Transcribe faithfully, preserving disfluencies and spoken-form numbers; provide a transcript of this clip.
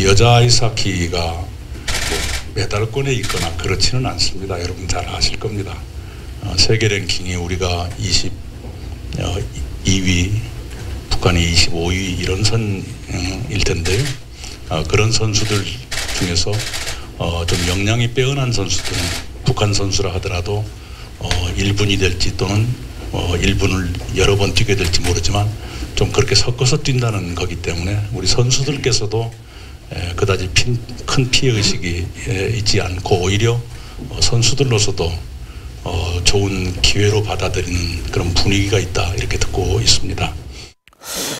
여자 아이스하키가 뭐 메달권에 있거나 그렇지는 않습니다. 여러분 잘 아실 겁니다. 어, 세계 랭킹이 우리가 이십이 위, 북한이 이십오 위 이런 선일 텐데요. 어, 그런 선수들 중에서 어, 좀 역량이 빼어난 선수들은 북한 선수라 하더라도 어, 일 분이 될지 또는 어, 일 분을 여러 번 뛰게 될지 모르지만 좀 그렇게 섞어서 뛴다는 거기 때문에 우리 선수들께서도 에, 그다지 핀, 큰 피해의식이 에, 있지 않고 오히려 어, 선수들로서도 어, 좋은 기회로 받아들이는 그런 분위기가 있다 이렇게 듣고 있습니다.